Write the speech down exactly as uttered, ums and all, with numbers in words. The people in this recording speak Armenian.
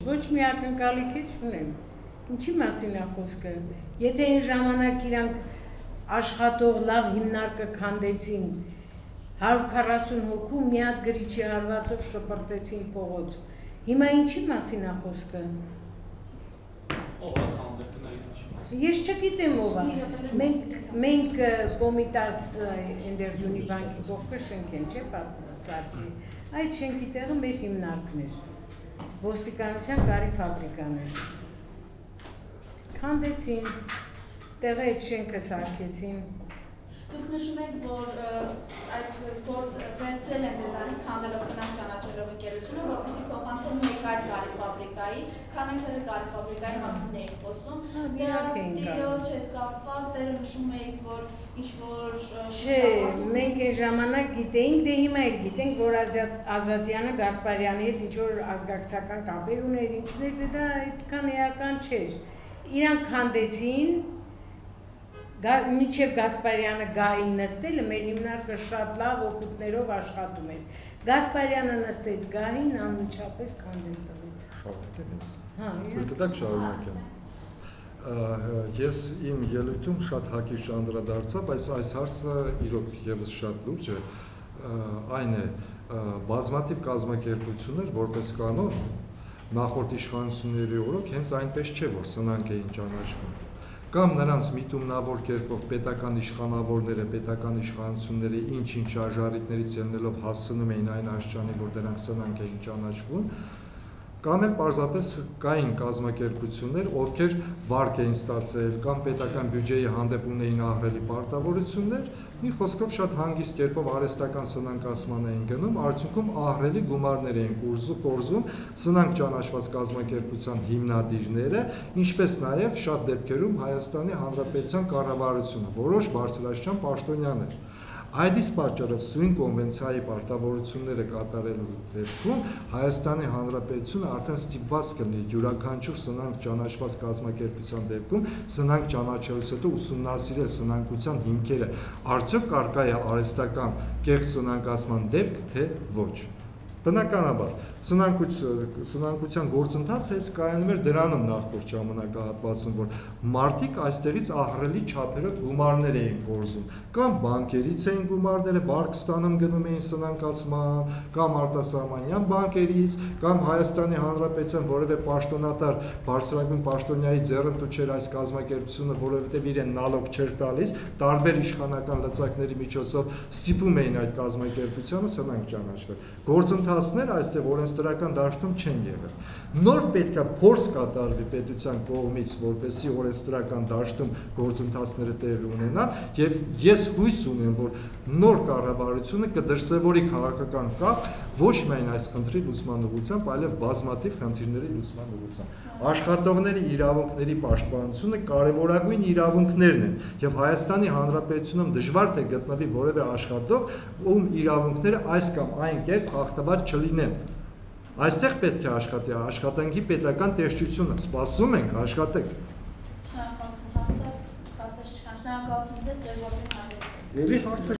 Ոչ մի ակնկալիք էլ չունեմ։ Ինչի մասին է խոսքը։ Եթե այն ժամանակ իրանք աշխատող լավ հիմնարկը քանդեցին, հարյուր քառասուն հոգու մի հատ գրիչի հարվածով շպրտեցին փողոց։ Հիմա ինչի մասին է խոսքը։ Ով է քանդել։ Ես չգիտեմ ով է։ Մենք մենք Կոմիտաս Էնդերյունի բանկի կողքը շենք են, չէ՞ պատասարքի։ Այդ շենքի տեղը մեր հիմնարկն էր։ Ոստիկանության կարի ֆաբրիկաներ։ Քանդեցին, տեղը այդ շենքը սարքեցին։ Դուք նշում եք, որ այս գործ վերցրել են ձեզանից քանդելով սնանկ ճանաչելով ընկերությունը, որպեսզի փոխանցեն մեկ այլ կարի ֆաբրիկայի, քանենք էլ կարի ֆաբրիկայի մասին էինք խոսում։ Դրա դիրոջ հետ կապված դերը նշում էիք, որ ինչ-որ Չէ, մենք այն ժամանակ գիտեինք, դե հիմա էլ գիտենք, որ Ազատյանը Գասպարյանի հետ ինչ-որ ազգակցական կապեր ուներ, ինչներ, դե դա այդքան էական չէր։ Իրանք քանդեցին, մինչև Գասպարյանը գահին նստելը մեր հիմնարկը շատ լավ օգուտներով աշխատում էր։ Գասպարյանը նստեց գահին, անմիջապես քանդել տվեց։ Հա, Դուք շարունակեմ։ Ես իմ ելույթում շատ հակիրճ անդրադարձա, բայց այս հարցը իրոք եւս շատ լուրջ է, այն է բազմաթիվ կազմակերպություններ որպես կանոն նախորդ իշխանությունների օրոք հենց այնպես չէ, որ սնանկ էին ճանաչվում։ Կամ նրանց միտումնավոր կերպով պետական իշխանավորները, պետական իշխանությունները ինչ-ինչ շարժարիտներից ելնելով հասցնում էին այն աշխանի, որ դրանք սնանկ էին ճանաչվում, կամ էլ պարզապես կային կազմակերպություններ, ովքեր վարկ էին ստացել, կամ պետական բյուջեի հանդեպ ունեին ահռելի պարտավորություններ, մի խոսքով շատ հանգիստ կերպով արհեստական սնանկացման էին գնում, արդյունքում ահռելի գումարներ էին կորզում սնանկ ճանաչված կազմակերպության հիմնադիրները, ինչպես նաև շատ դեպքերում Հայաստանի Հանրապետության կառավարությունը, որոշ բարձրաստիճան պաշտոնյաներ։ Այդ իսկ պատճառով Սյուին կոնվենցիայի պարտավորությունները կատարելու դեպքում Հայաստանի Հանրապետությունը արդեն ստիպված կլինի յուրաքանչյուր սնանկ ճանաչված կազմակերպության դեպքում սնանկ ճանաչելուց հետո ուսումնասիրել սնանկության հիմքերը, արդյոք կարգա է արհեստական կեղծ սնանկացման դեպք, թե ոչ։ Բնականաբար, սնանկության գործընթացը այս կայանում էր դրանում նախորդ ժամանակահատվածում, որ մարդիկ այստեղից ահռելի չափերով գումարներ էին կորզում, կամ բանկերից էին գումարները վարկ ստանում գնում էին սնանկացման, կամ արտասահմանյան բանկերից, կամ Հայաստանի Հանրապետության որևէ պաշտոնատար բարձրագույն պաշտոնյայի ձեռնտու չէր այս կազմակերպությունը, որովհետև իրեն նալոգ չէր տալիս, տարբեր իշխանական լծակների միջոցով ստիպում էին այդ կազմակերպությանը սնանկ ճանաչվել։ Գործընթացներ այստեղ օրենսդրական դաշտում չեն եղել։ Նոր պետք է փորձ կատարվի պետության կողմից, որպեսզի օրենսդրական դաշտում գործընթացները տեղի ունենան, եւ ես հույս ունեմ, որ նոր կառավարությունը կդրսևորի քաղաքական կապ ոչ միայն այս խնդրի լուծման ուղղությամբ, այլև բազմաթիվ խնդիրների լուծման ուղղությամբ։ Աշխատողների իրավունքների պաշտպանությունը կարևորագույն իրավունքներն են, եւ Հայաստանի Հանրապետությունում դժվար թե գտնվի որևէ աշխատող, ում իրավունքները այս կամ այն կերպ խախտված չլինեն։ Այստեղ պետք է աշխատի աշխատանքի պետական տեսչությունը, սպասում ենք, աշխատեք։ Շնորհակալություն, հարցը կարծես չկան, շնորհակալություն ձեզ ձեր ողջ հարցը։ Ելի հարցը